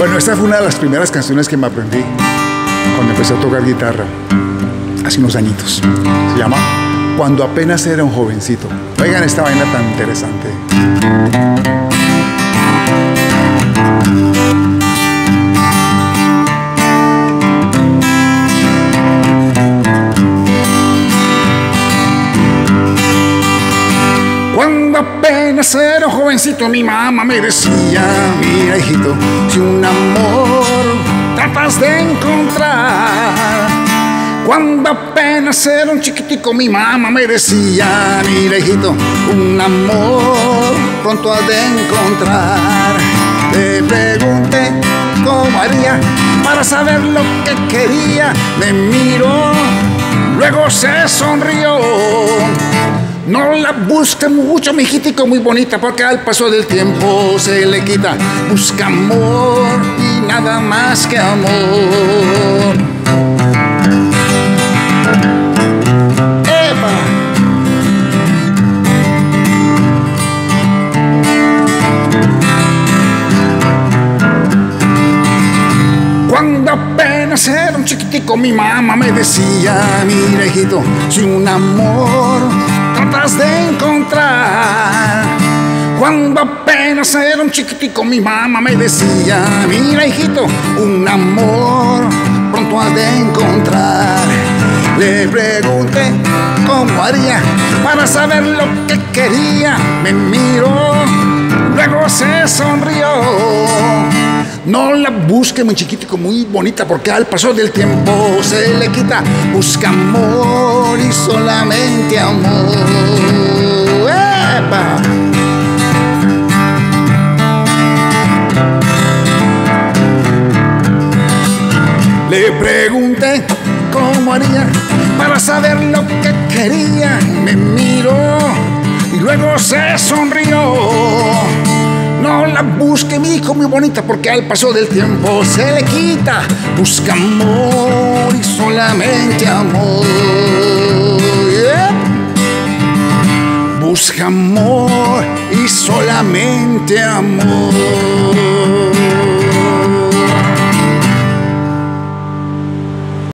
Bueno, esta fue una de las primeras canciones que me aprendí cuando empecé a tocar guitarra, hace unos añitos. Se llama Cuando apenas era un jovencito. Oigan esta vaina tan interesante. Cuando apenas era un jovencito, mi mamá me decía: mira, hijito, si un amor tratas de encontrar. Cuando apenas era un chiquitico, mi mamá me decía: mira, hijito, un amor pronto has de encontrar. Le pregunté cómo haría para saber lo que quería. Me miró, luego se sonrió. No la busque mucho, mi hijitico, muy bonita, porque al paso del tiempo se le quita. Busca amor y nada más que amor. ¡Epa! Cuando apenas era un chiquitico, mi mamá me decía: mira, hijito, si un amor tratas de encontrar. Cuando apenas era un chiquitico, mi mamá me decía: mira, hijito, un amor pronto has de encontrar. Le pregunté cómo haría para saber lo que quería. Me miró, luego se sonrió. No la busque, muy chiquitico, muy bonita, porque al paso del tiempo se le quita. Busca amor y solamente amor. ¡Epa! Le pregunté cómo haría para saber lo que quería. Me miró y luego se sonrió. No la busque, mi hijo, muy bonita, porque al paso del tiempo se le quita. Busca amor y solamente amor. Yeah. Busca amor y solamente amor.